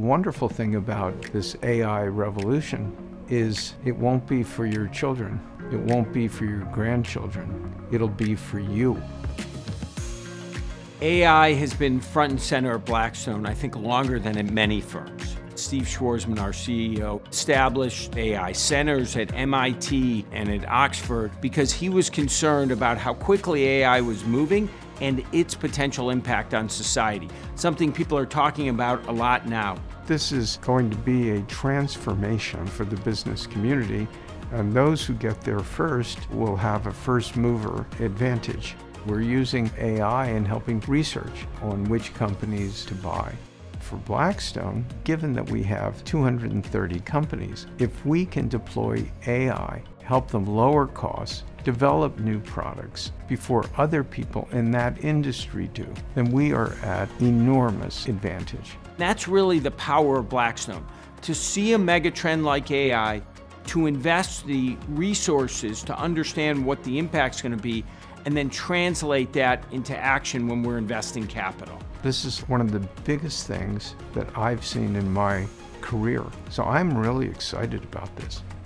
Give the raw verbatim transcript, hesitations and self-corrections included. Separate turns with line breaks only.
wonderful thing about this A I revolution is it won't be for your children. It won't be for your grandchildren. It'll be for you.
A I has been front and center at Blackstone, I think, longer than at many firms. Steve Schwarzman, our C E O, established A I centers at M I T and at Oxford because he was concerned about how quickly A I was moving and its potential impact on society, something people are talking about a lot now.
This is going to be a transformation for the business community, and those who get there first will have a first mover advantage. We're using A I in helping research on which companies to buy. For Blackstone, given that we have two hundred thirty companies, if we can deploy A I, help them lower costs, develop new products before other people in that industry do, then we are at enormous advantage.
That's really the power of Blackstone, to see a megatrend like A I, to invest the resources to understand what the impact's going to be, and then translate that into action when we're investing capital.
This is one of the biggest things that I've seen in my career, so I'm really excited about this.